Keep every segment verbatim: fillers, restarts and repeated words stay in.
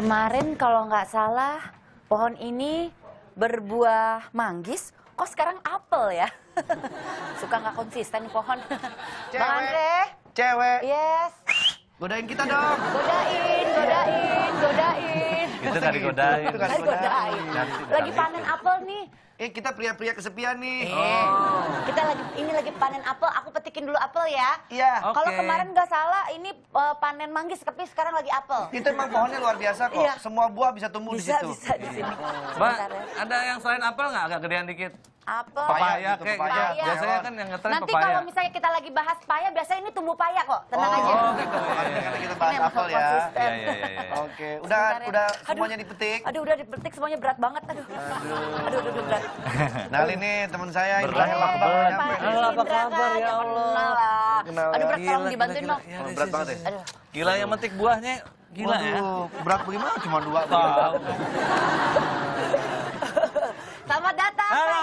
Kemarin kalau nggak salah pohon ini berbuah manggis, kok sekarang apel ya? Suka nggak konsisten nih pohon. Cewek. Bang Andre. Cewek. Yes. Godain kita dong. Godain, godain, godain. Itu nggak digodain. Itu nggak Lagi digodain. godain. Lagi panen apel nih. Eh, kita pria-pria kesepian nih. Oh. Kita lagi ini lagi panen apel. Aku petikin dulu apel ya. Iya. Kalau Oke. kemarin nggak salah ini uh, panen manggis, tapi sekarang lagi apel. Itu emang pohonnya luar biasa kok. Iya. Semua buah bisa tumbuh di Bisa, situ. bisa di sini. Mbak, Sebentar ya. ada yang selain apel nggak agak gedean dikit? Apel. Papaya gitu, kayak papaya. gitu. Biasanya kan yang ngetren Nanti papaya. kalau misalnya kita lagi bahas paya, biasanya ini tumbuh paya kok. Tenang Oh, aja. Oh, gitu. Karena kita bahas Ini emang apel ya. konsisten. Iya, iya, iya, iya. Oke, udah Sebentar ya. udah Aduh. semuanya dipetik. Aduh, udah dipetik semuanya berat banget. Aduh. Aduh, aduh, aduh berat. Nah, ini teman saya Berat Indra yang lama banget. banget Pak nyampe. Halo, apa Indra, kabar, ya jangan Allah? kenal lah. Kenal Aduh, ya. berat, tolong Gila, dibantuin gila, dong. gila. Oh, Iya, berat sih, banget sih, ya? sih. Aduh. Gila yang metik buahnya gila ya. Waduh, berat bagaimana? Cuma dua. Tahu. Selamat datang. Halo.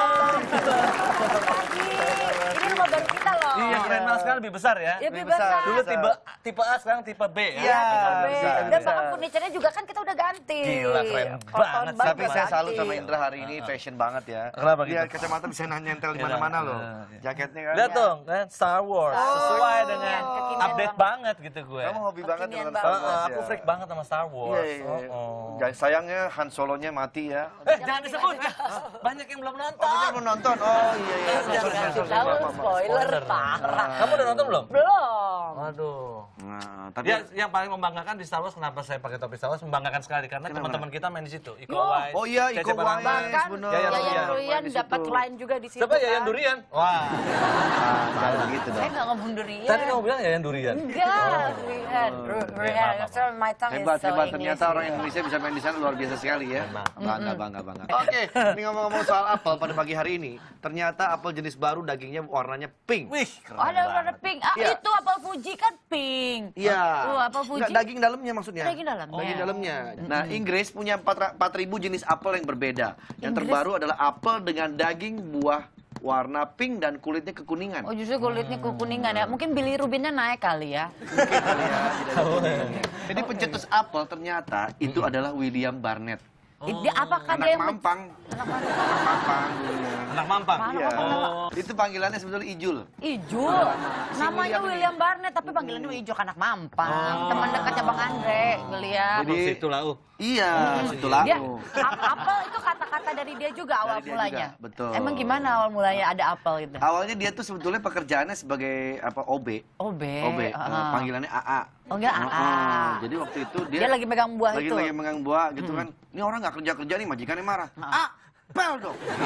Pak Indra. Selamat pagi. Ini rumah baru kita loh. Iya, keren banget sekarang lebih besar ya. Ya, Lebih bebas. besar. Dulu tipe tipe A, sekarang tipe B ya. Iya, Be. bisa, Dan bisa. bahkan furniturnya juga kan kita udah ganti. Gila, keren Kalau banget. tahun baru Tapi udah saya ganti. salut sama Indra hari ini, fashion banget ya. Kenapa gitu? Lihat kacamata bisa nyentel di mana-mana loh. Iya. Jaketnya kan. Lihat dong, kan Star Wars. Sesuai dengan Kekinian update banget. banget gitu gue. Kamu hobi banget Kekinian dengan banget. Star Uh, Wars aku ya. freak banget sama Star Iya, Wars. iya, iya. Oh, oh. Ja- Sayangnya Han Solonya mati ya. Eh, jangan disebut. Eh, banyak yang belum nonton. Oh, kita belum nonton. Oh, iya, iya. Jangan Sorry, sorry, kasih sorry, tahu, maaf, maaf. spoiler parah. Kamu udah nonton belum? Belum. Waduh. Nah, tapi Ya, yang paling membanggakan di Star Wars, kenapa saya pakai topi Star Wars, membanggakan sekali karena Kenapa? teman-teman kita main di situ. Iko Oh. Uwais, Oh iya, Cece Iko Banana. Uwais. Bahkan bener. Yayan Yayan Ruhian. Ruhian Main di dapat situ. line juga di situ. Siapa Yayan kan. Durian? Wah. ah, jangan gitu Saya dong. nggak ngomong durian. Tadi kamu bilang Yayan Durian. Enggak, Ruhian. Ru- Ruhian. maaf, maaf. Sorry, my tongue is Hebat, so hebat. English. Ternyata orang Indonesia bisa main di sana luar biasa sekali ya. Memang. Bangga, bangga, bangga. Oke, ini ngomong-ngomong soal apel pada pagi hari ini. Ternyata apel jenis baru dagingnya warnanya pink. Wih, keren Oh, ada warna banget. pink. Ah, Iya. itu apel Fuji kan pink. Iya. Oh, apel Fuji. Nggak, daging dalamnya maksudnya. Daging dalamnya. Daging dalamnya. Nah, Inggris punya empat ribu jenis apel yang berbeda. Yang Inggris? terbaru adalah apel dengan daging buah warna pink dan kulitnya kekuningan. Oh, justru kulitnya kekuningan ya. Mungkin Billy Rubinnya naik kali ya. Mungkin kali ya, tidak ada kuning. Jadi pencetus apel ternyata itu adalah William Barnett. Eh, dia- apakah Anak dia yang mampang. Anak mana? Anak mampang dulunya. Anak mampang. Mana? Iya. Oh. Itu panggilannya sebetulnya Ijul. Ijul. Si Namanya William William, ini. Barnett tapi panggilannya Ijul anak mampang. Oh. Teman dekatnya Bang Andre, William. Jadi- Situ lah, uh. Iya, situ Dia lalu. ap- apel itu kata-kata dari dia juga awal Dari dia mulanya. juga, betul. Emang gimana awal mulanya ada apel itu? Awalnya dia tuh sebetulnya pekerjaannya sebagai apa O B. O B. O B, eh, ah. panggilannya A A. Oh enggak, A A. Heeh. Jadi waktu itu dia, Dia lagi megang buah lagi, itu. lagi megang buah gitu kan. Ini orang nggak kerja kerja nih, majikannya marah. Ah. Apel dong. Gitu.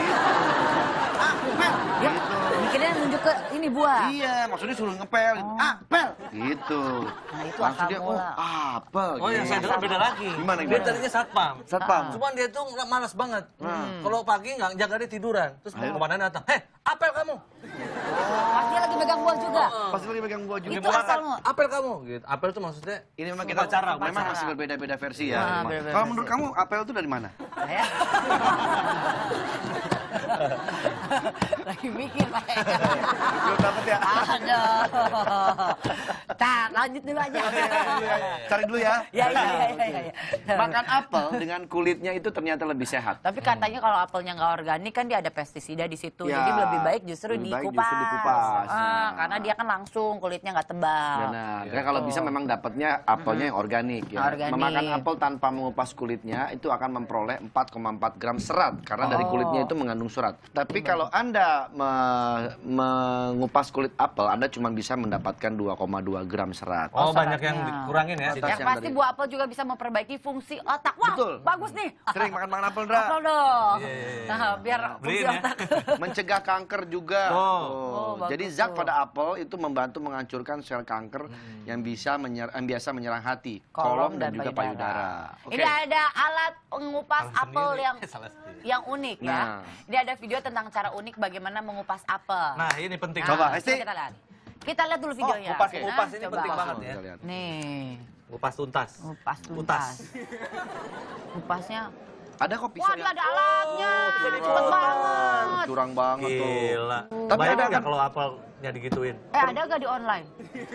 Apel. Dia Gitu. mikirnya nunjuk ke ini buah. Iya, maksudnya suruh ngepel. Apel. Gitu. Nah, itu Langsung akal dia, oh mula. apel. Oh, yang saya dengar beda lagi. Gimana, Dia gimana? tadinya satpam. Satpam. Cuman dia tuh nggak malas banget. Hmm. Kalau pagi nggak jaga dia tiduran. Terus Ayo. komandan datang. Heh, apel kamu. Pas dia lagi megang buah juga. Pas lagi megang buah juga. Itu asalmu. Apel kamu. Gitu. Apel tuh maksudnya Ini memang kita upacara, memang upacara. masih berbeda-beda versi ya. Ah, memang. berbeda-beda Kalau versi. menurut kamu apel itu dari mana? Saya. Lagi mikir, Pak. Belum dapet ya? Aduh. Nah, lanjut dulu aja. Cari dulu ya. Ya, ya, ya, ya, ya. Makan apel dengan kulitnya itu ternyata lebih sehat. Tapi katanya kalau apelnya nggak organik kan dia ada pestisida di situ. Ya, Jadi lebih baik justru lebih baik dikupas. justru dikupas. Ah, Nah. karena dia kan langsung kulitnya nggak tebal. Benar. Karena kalau bisa memang dapatnya apelnya yang organik ya. Organik. Memakan apel tanpa mengupas kulitnya itu akan memperoleh empat koma empat gram serat karena dari kulitnya itu mengandung serat. Tapi kalau Anda me- mengupas kulit apel, Anda cuma bisa mendapatkan dua koma dua gram serat. Oh, Oh, banyak seratnya. yang dikurangin ya. Atas Yang yang pasti dari- buah apel juga bisa memperbaiki fungsi otak. Wah, Betul. bagus nih. Sering makan-makan apel, Dra. Apel dong. Iya, iya, iya. Nah, biar fungsi Beliin ya. otak. Mencegah kanker juga. Oh. Tuh. Oh, bagus Jadi zat tuh. pada apel itu membantu menghancurkan sel kanker yang bisa menyer yang biasa menyerang hati, kolom, Kolom dan, dan juga payudara. payudara. Ini ada alat pengupas Salah apel sendiri. yang Salah sendiri. yang unik ya. Nah. Ini ada video tentang cara unik bagaimana mengupas apel. Nah, ini penting. Nah, Coba, coba Esti. kita lihat. Kita lihat dulu videonya. kupas- Nah, kupas ini coba. penting Kupas banget semua, ya. kita lihat. Nih, Kupas tuntas. kupas Utas. tuntas. Kupasnya. Ada kok pisau Wah, dia yang- ada alatnya. Oh, Cepet curang. banget. Curang banget tuh. Gila. Tapi Bayangin ada nggak kan- kalau apel kulitnya digituin? Eh ada gak di online?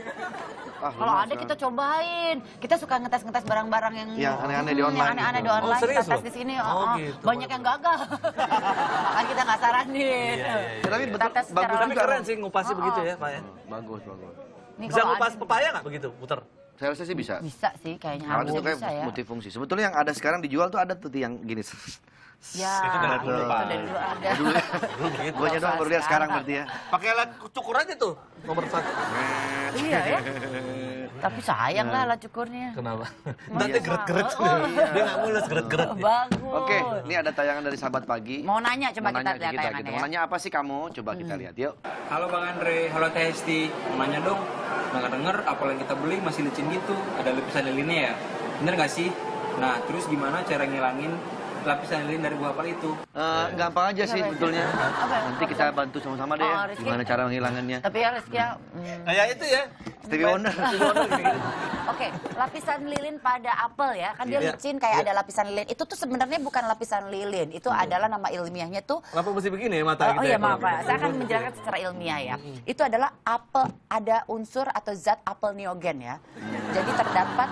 Ah, Kalau lemas, ada ah. kita cobain. Kita suka ngetes-ngetes barang-barang yang Yang aneh-aneh di Hmm, online Yang aneh-aneh di gitu. online. Oh, serius kita tes loh? di sini. Oh, oh, oh. gitu. Banyak yang gagal. Makanya kita nggak saranin. Iya, iya, iya. Ya, tapi Kita betul, tes secara bagus Tapi juga. keren sih ngupasnya Oh, begitu oh. ya, Pak ya. Bagus, bagus. Nih, Bisa kalau ngupas ada- pepaya nggak begitu, puter? Saya rasa sih bisa. Bisa sih kayaknya Alat harusnya itu kayak bisa ya. multifungsi. Sebetulnya yang ada sekarang dijual tuh ada tuh yang gini. Ya, Itu dari dulu, itu Pak. dari dulu ada. Dulu begitu. Guanya doang baru lihat sekarang berarti ya. Pakai alat cukur aja tuh, nomor satu. Iya ya. Tapi sayang lah alat cukurnya. Kenapa? Mau Nanti iya. geret-geret. Oh, iya. Dia nggak mulus geret-geret. Bagus. Oke, ini ada tayangan dari sahabat pagi. Mau nanya coba Mau kita nanya ke lihat kita, tayangannya gitu. ya. Mau nanya apa sih kamu? Coba kita lihat yuk. Halo Bang Andre, halo Teh Hesti. Mau nanya dong, denger-denger apel yang kita beli masih licin gitu, ada lapisan lilinnya ya? Bener nggak sih? Nah, terus gimana cara ngilangin lapisan lilin dari buah apel itu? Eh, gampang aja sih Apa ya? sebetulnya. Apa ya? Nanti kita bantu sama-sama deh Oh, ya. Rizky. Gimana cara menghilangannya. Tapi ya Rizky ya, hmm, Kayak itu ya. Stevie Wonder. Oke, lapisan lilin pada apel ya, kan dia Iya. licin kayak Iya. ada lapisan lilin. Itu tuh sebenarnya bukan lapisan lilin, itu adalah nama ilmiahnya tuh. Kenapa mesti begini ya mata Oh, kita? oh ya, iya maaf kalau Pak, gitu? saya akan menjelaskan secara ilmiah ya. Itu adalah apel, ada unsur atau zat apel neogen ya. Jadi terdapat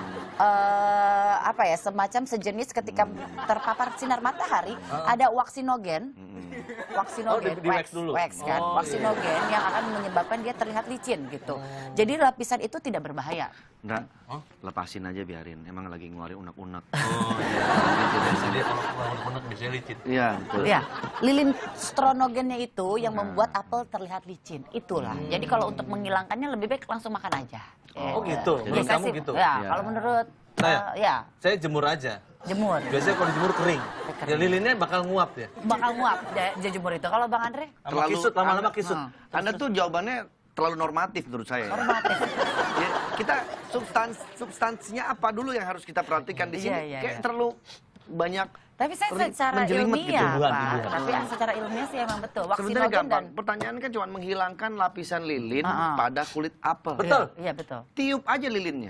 eh, apa ya, semacam sejenis ketika terpapar sinar matahari, ada waksinogen. Waksinogen, Oh, di- di wax dulu? wax kan, Oh, waksinogen yang akan menyebabkan dia terlihat licin gitu. Jadi lapisan itu tidak berbahaya. Enggak, lepasin aja biarin. Emang lagi ngeluarin unek-unek. Oh iya. Gitu biasa dia kalau unek-unek biasanya licin. Iya, betul. Ya, lilin stronogennya itu yang membuat apel terlihat licin. Itulah. Jadi kalau untuk menghilangkannya lebih baik langsung makan aja. Oh, gitu? Menurut Biasa kamu sih, gitu? Ya, Iya. kalau menurut Saya? eh, ya Saya jemur aja. jemur. Biasanya kalau dijemur kering. Kering. Ya lilinnya bakal nguap ya. Bakal nguap dia dia jemur itu. Kalau Bang Andre? Sama Terlalu- kisut, lama-lama kisut. Hmm. Anda tuh jawabannya terlalu normatif menurut saya. Normatif. Ya, kita substans substansinya apa dulu yang harus kita perhatikan di sini? Iya, iya, Kayak iya. terlalu banyak. Tapi saya Terus secara menjelimet gitu, ilmiah, bukan, Pak. bukan. Tapi secara ilmiah sih emang betul. Sebenarnya Waksinogen gampang. dan Pertanyaan kan cuma menghilangkan lapisan lilin Ah, ah. pada kulit apel. Betul. Iya, iya, betul. Tiup aja lilinnya.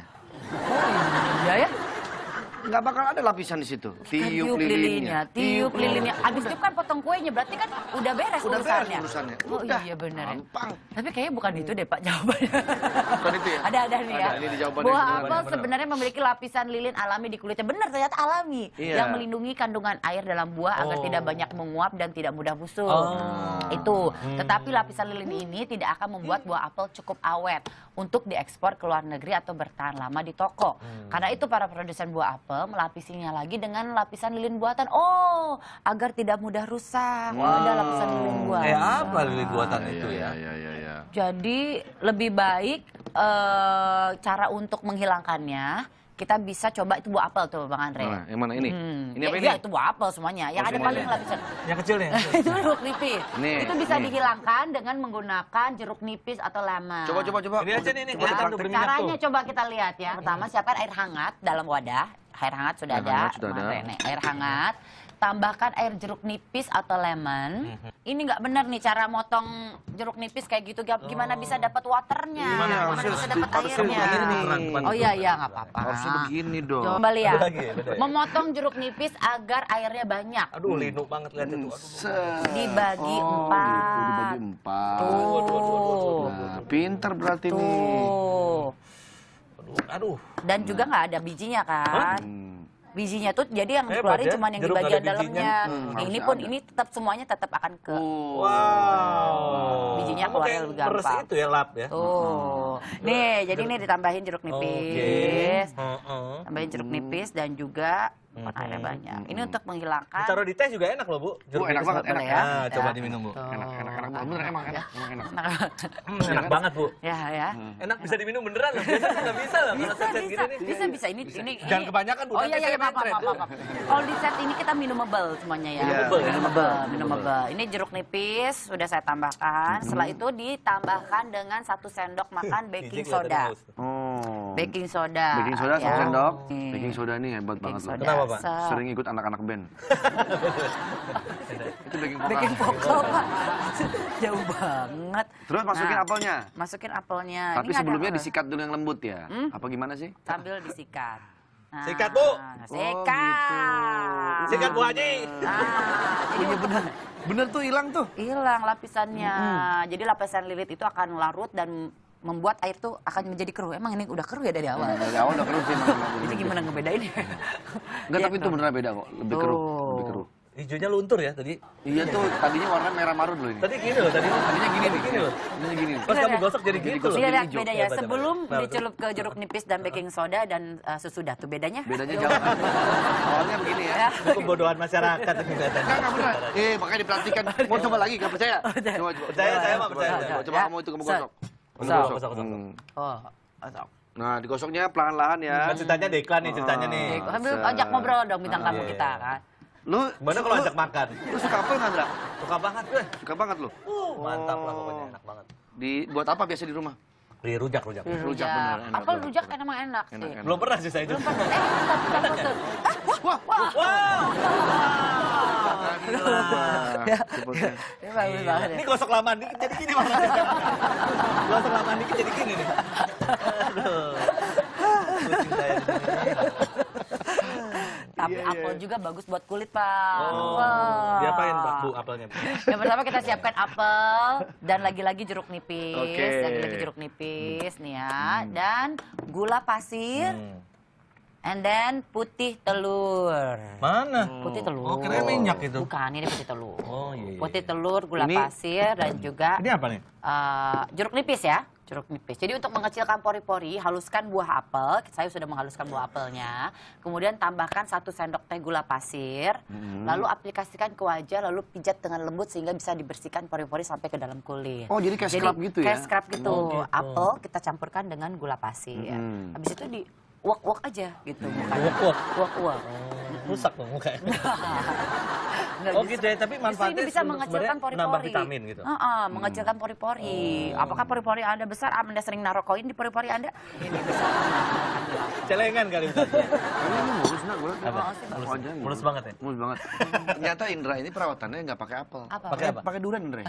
Iya ya. Nggak bakal ada lapisan di situ. Tiup lilinnya, tiup lilinnya. Abis itu kan potong kuenya, berarti kan udah beres Udah beres urusannya. urusannya. Oh Udah. iya benar. ya. Gampang. Tapi kayaknya bukan itu deh Pak jawabannya. Bukan itu ya? Ada ada nih ya. Ada, ini di jawabannya Buah sebenarnya. apel sebenarnya memiliki lapisan lilin alami di kulitnya. Benar ternyata alami. Iya. Yang melindungi kandungan air dalam buah agar Oh. tidak banyak menguap dan tidak mudah busuk. Oh. Itu. Tetapi lapisan lilin ini tidak akan membuat buah apel cukup awet untuk diekspor ke luar negeri atau bertahan lama di toko. Karena itu para produsen buah apel melapisinya lagi dengan lapisan lilin buatan. Oh, agar tidak mudah rusak. Oh, ada lapisan lilin buatan. Kayak apa lilin buatan itu ya? Iya, iya, iya. Jadi lebih baik eh, cara untuk menghilangkannya kita bisa coba itu buah apel tuh Bang Andre. Mana? Yang mana ini? Hmm. Ini Ya, apa iya, ini? itu buah apel semuanya. Yang Oh, ada semuanya. paling lapisan. Yang kecil nih. itu jeruk nipis. Nih, itu bisa nih. dihilangkan dengan menggunakan jeruk nipis atau lemon. Coba, coba, coba. Ini aja nih, nih, Coba kelihatan tuh dipraktek. berminyak Caranya tuh. coba kita lihat ya. Pertama siapkan air hangat dalam wadah. Air hangat sudah Air ada. hangat sudah ada. Kemarin nih, air hangat. Tambahkan air jeruk nipis atau lemon. Ini nggak benar nih cara motong jeruk nipis kayak gitu. Gimana bisa dapat waternya? Gimana? Gimana Harusnya bisa dapat harusnya airnya? begini. Oh iya iya nggak apa-apa. Harusnya begini dong. Coba lihat. Ada lagi ya, beda ya? Memotong jeruk nipis agar airnya banyak. Aduh, linu banget lihat itu. Aduh. Set. Dibagi Oh, empat. gitu, dibagi empat. Tuh. Nah, pinter berarti nih. Tuh. Aduh, aduh. Dan juga nggak ada bijinya kan? Hmm. Bijinya tuh jadi yang Hebat dikeluarin ya, cuma yang di jeruk nggak bagian ada bijinya. dalamnya. Hmm, Ini harusnya pun ada. ini tetap semuanya tetap akan ke. Oh. Wow. Bijinya Kamu keluarnya kayak lebih meres gampang. itu ya lap ya. Tuh. Nih, jadi ini ditambahin jeruk nipis. Oke. Heeh. Tambahin jeruk nipis dan juga bukan airnya banyak. Ini untuk menghilangkan. Ditaruh di teh juga enak loh, Bu. Bu, enak nipis. banget, enak. Boleh ya. Nah, coba Ya. diminum, Bu. Enak, enak, enak banget. Bener, emang enak, emang enak. Nah, Hmm, enak banget, Bu. ya ya. Enak bisa diminum beneran loh. Biasanya nggak bisa loh. Kalau Bisa, set-set bisa, gini nih. bisa, bisa. Ini, ini, Jangan ini- kebanyakan, Bu. Oh Nanti iya, iya, saya maaf, maaf, mentret. maaf, maaf. Kalau di set ini kita minumable semuanya ya. Iya, Minumable ya? Minumable, minumable. Ini jeruk nipis sudah saya tambahkan. Setelah itu ditambahkan dengan satu sendok makan baking Biji kelihatan soda. Oh. haus. Baking soda. Baking soda ya. satu sendok. Nih. Baking soda ini hebat Baking banget loh. soda. Kenapa, Pak? Se- Sering ikut anak-anak band. Itu baking vokal. Baking vokal, Pak. Jauh banget. Terus masukin Nah, apelnya. Masukin apelnya. Tapi Ini nggak sebelumnya ada- disikat dulu yang lembut ya? Hmm? Apa gimana sih? Sambil disikat. Nah, Sikat, Bu. Sikat. Oh, gitu. Sikat Bu Haji. Nah, jadi Punya untuk, bener. Bener tuh hilang tuh. Hilang lapisannya. Jadi lapisan lilit itu akan larut dan membuat air tuh akan menjadi keruh. Emang ini udah keruh ya dari awal? Nah, dari awal udah keruh sih. Itu gimana ngebedainnya? Enggak, tapi itu beneran beda kok. Lebih keruh, lebih keruh. Hijaunya luntur ya tadi. Iya tuh, tadinya warna merah marun loh ini. Tadi gini loh, tadi Tadinya gini nih. gini loh. Tadinya gini. Pas kamu gosok jadi Jadi gitu. gosok. Lihat hijau. beda ya. Iya, betul, Sebelum betul. dicelup ke jeruk nipis dan baking soda dan uh, susudah tuh bedanya? Bedanya jauh kan. Awalnya begini ya. Itu kebodohan masyarakat ini katanya. Enggak, enggak beneran. Eh, makanya diperhatikan. Mau coba lagi, enggak percaya? Coba, coba. Percaya, saya mah Coba, percaya. coba, Coba Ya. kamu itu kamu gosok. Kamu Gosok. gosok. Gosok, gosok. Hmm. Oh, asal. Nah, digosoknya pelan-lahan ya. Kan ceritanya ada iklan nih, ceritanya nih. Eh, Sambil ajak ngobrol dong bintang tamu Iya. kita kan. Lu Gimana kalau lu- ajak makan? Lu suka apa enggak, Ndra? Suka banget gue. Suka banget lu. Uh, mantap lah pokoknya, enak banget. Di buat apa biasa di rumah? Di rujak, rujak. Rujak bener, enak Apel tuh. rujak kan emang enak sih. Enak, enak. Belum pernah sih saya itu. Belum pernah. Eh, bentar, bentar, bentar. Wah, wah. Wow. Ya, cepetnya. Ini bagus banget ya. Ini gosok lama dikit jadi gini warnanya. Gosok lama dikit jadi gini nih. Aduh. Kucing saya di sini. Tapi Iya, iya. apel juga bagus buat kulit, Pak. Oh, Wah. diapain Pak Bu apelnya? Yang pertama kita siapkan apel dan lagi-lagi jeruk nipis, Oke. lagi-lagi jeruk nipis nih ya, dan gula pasir, Hmm. and then putih telur. Mana? Putih telur. Oh, kira minyak itu. Bukan, ini putih telur. Oh, iya, iya. Putih telur, gula Ini- pasir, dan juga Ini apa nih? eh, jeruk nipis ya. Jeruk nipis. Jadi untuk mengecilkan pori-pori, haluskan buah apel. Saya sudah menghaluskan buah apelnya. Kemudian tambahkan satu sendok teh gula pasir. Lalu aplikasikan ke wajah, lalu pijat dengan lembut sehingga bisa dibersihkan pori-pori sampai ke dalam kulit. Oh, jadi kayak scrub gitu ya? Kayak scrub gitu. Oh, gitu. Apel kita campurkan dengan gula pasir. Mm. Habis itu di uak-uak aja gitu. Uak-uak? Uak-uak. Rusak dong mukanya. Nggak Oh bisa. gitu ya, tapi Justru manfaatnya ini bisa sebenarnya mengecilkan pori-pori. nambah vitamin gitu. Heeh, mengecilkan pori-pori. Apakah pori-pori Anda besar? Anda sering naruh koin di pori-pori Anda? Ini bisa. Celengan kali Ustaz. Ini ini mulus nak, gue. Apa? Mulus, Mulus, mulus banget ya? Mulus banget. Ternyata Indra ini perawatannya nggak pakai apel. Apa? Pakai apa? Pakai durian Indra.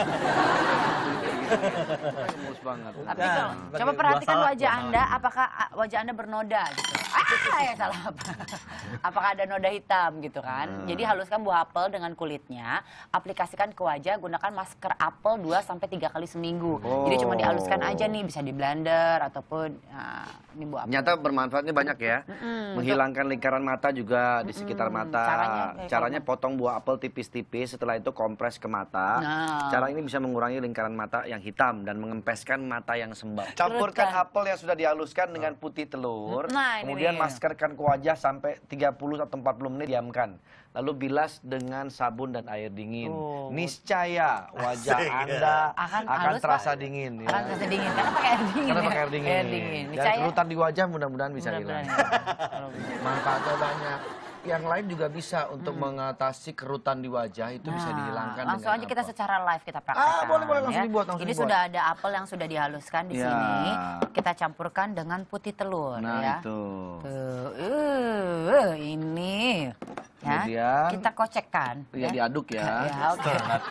Mulus banget. Tapi Nah, kalau pakai coba buah perhatikan salak, wajah buah Anda, apakah ah, wajah Anda bernoda gitu. Ah, ya salah apa? Apakah ada noda hitam gitu kan? Hmm. Jadi haluskan buah apel dengan kulitnya, aplikasikan ke wajah, gunakan masker apel dua sampai tiga kali seminggu. Jadi cuma Oh. dihaluskan aja nih, bisa di blender ataupun nah, ini buah apel. Ternyata bermanfaatnya banyak ya. Menghilangkan lingkaran mata juga di sekitar mata. Caranya, eh, Caranya potong buah apel tipis-tipis, setelah itu kompres ke mata. Nah. Cara ini bisa mengurangi lingkaran mata yang hitam dan mengempeskan mata yang sembab. Campurkan Kerutkan. apel yang sudah dihaluskan dengan putih telur. Nah, ini kemudian nih. maskerkan ke wajah sampai tiga puluh atau empat puluh menit, diamkan. Lalu bilas dengan sabun dan air dingin. Oh. Niscaya wajah Asik, ya. Anda Akan akan, halus, terasa Pak. dingin. ya. Akan terasa dingin karena pakai air dingin. Karena ya. pakai air dingin. Air dingin. Dan Niscaya. kerutan di wajah mudah-mudahan bisa Mudah-mudahan hilang. ya. Manfaatnya banyak. Yang lain juga bisa untuk mengatasi kerutan di wajah, itu bisa Nah, dihilangkan langsung dengan aja kita apel. secara live kita praktekkan. Ah, boleh, boleh, langsung ya. dibuat, langsung Ini dibuat. sudah ada apel yang sudah dihaluskan di Ya. sini. Kita campurkan dengan putih telur Nah, ya. itu. Tuh, uh, ini. Ya. Kemudian- Kita kocekkan. Ya, diaduk ya. Ya, oke.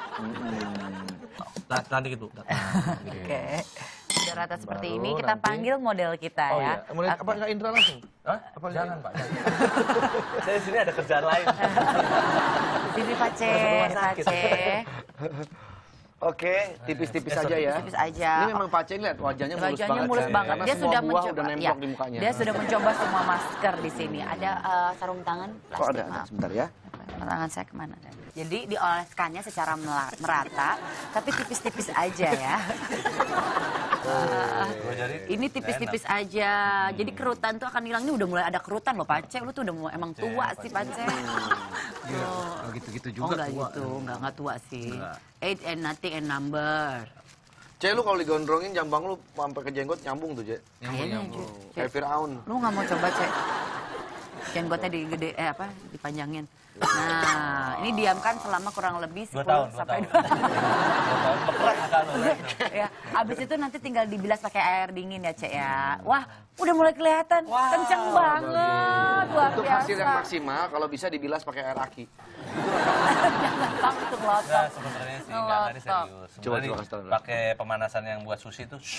Nah, nanti gitu. Oke. Sudah rata seperti Baru ini, kita nanti- panggil model kita Oh ya. iya, mulai apa enggak Indra langsung? Hah? Apa Jangan Pak. jangan. Saya sini ada kerjaan lain. Sini Pace, Rumah sakit. Pace. Oke, tipis-tipis aja ya. Tipis aja. Ini memang Pace lihat wajahnya mulus Wajahnya banget. mulus kan? banget. Karena Dia semua sudah buah mencoba, udah ya, nempel di mukanya. dia sudah mencoba semua masker di sini. Ada eh, sarung tangan plastik. Kok ada? maaf. Sebentar ya. Tangan saya kemana? Jadi dioleskannya secara mela- merata, tapi tipis-tipis aja ya. Dua jari. Ini tipis-tipis aja. Jadi kerutan tuh akan hilang. Ini udah mulai ada kerutan loh, Pace. Lu tuh udah mau emang tua sih, Pace. Oh, Gitu-gitu oh enggak gitu, enggak enggak tua sih. Age and nothing and number. Cek, lu kalau digondrongin jambang lu sampai ke jenggot nyambung tuh, Cek. Kayaknya, Cek. Kayak Fir'aun. Lu nggak mau coba, Cek? Jenggotnya digede, eh apa, dipanjangin. Nah, ini diamkan selama kurang lebih Dua sepuluh tahun, dua sampai tahun. dua Dua tahun bekerek akan lu. Ya, abis itu nanti tinggal dibilas pakai air dingin ya, Cek ya. Wah, udah mulai kelihatan. Kenceng banget, luar Untuk biasa. hasil yang maksimal, kalau bisa dibilas pakai air aki. Gampang itu Enggak, ngelotok. sebenarnya sih enggak, Ngelotok. enggak serius. Coba, Sebenarnya coba kasih tahu. pakai pemanasan yang buat sushi tuh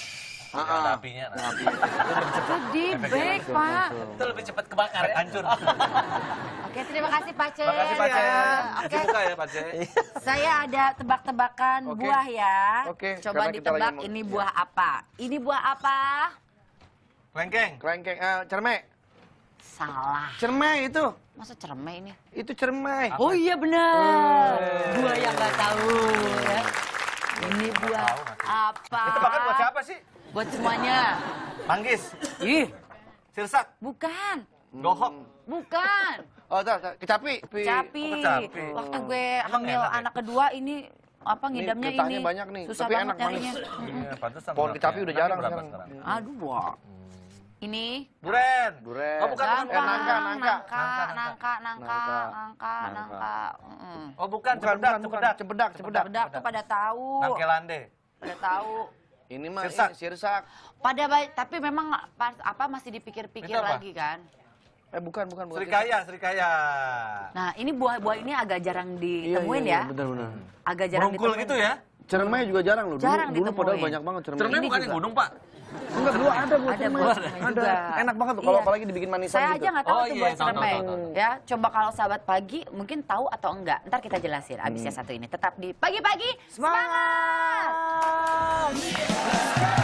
Ah, Ya, ada ah. apinya. Nah. Nah, api. Itu di bake, Pak. Itu lebih cepat kebakar, hancur. Oke, terima kasih Pak Ce. Terima kasih Pak Ce. Oke, Cuci muka ya Pak Ce. saya ada tebak-tebakan Oke. buah ya. Oke, Coba karena kita ditebak lagi mau- ini buah apa? Ini buah apa? Kelengkeng. Kelengkeng, ah, cermai. Salah. Cermai itu. Masa cermai ini? Itu cermai. Oh iya benar. Buah yang nggak tahu ya. Ini buah tahu, nggak apa? Itu bahkan buat siapa sih? Buat semuanya. Manggis. Ih, Sirsak. bukan. Dohok. Bukan. Oh, tahu, tahu. Kecapi. Pi- Capi. Oh, kecapi. Waktu gue Emang hamil enak ya? anak kedua ini apa ngidamnya ini. getahnya banyak nih, Susah tapi banget enak, manis. nyarinya. Iya, pantesan Pohon berapa kecapi ya? udah Anaknya jarang berapa sekarang. Aduh, wah. Ini Duren. Duren. Oh, bukan, bukan, gampang. bukan. nangka, nangka. nangka, nangka, nangka, Nangka. nangka, nangka. Mm-mm. Oh, bukan, Bukan, cepedak, bukan, bukan. cepedak. Cepedak, cepedak. Bedak tuh pada tahu. Nangkelande. Pada tahu. Ini mah Sirsak. ini, sirsak. Pada ba- tapi memang pas- apa masih dipikir-pikir Itu apa? lagi kan. Eh, bukan, bukan, bukan. Serikaya, serikaya. Nah, ini buah-buah ini agak jarang Iya, ditemuin iya, ya. iya, benar, benar. Agak jarang Merungkul ditemuin. gitu ya? Cermai juga jarang loh. Dulu, Jarang dulu padahal ditemuin. banyak banget cermai. Cermai Ini bukan di juga. gunung, Pak? Enggak, dulu ada buah Ada cermai. buah cermai Ada. juga. Enak banget tuh kalau Iya. apalagi dibikin manisan Saya gitu. aja nggak tahu Oh tuh iya, buah tahu, tahu, cermai. tahu, tahu. Ya, coba kalau sahabat pagi mungkin tahu atau enggak. Ntar kita jelasin abisnya Hmm. satu ini. Tetap di pagi-pagi semangat.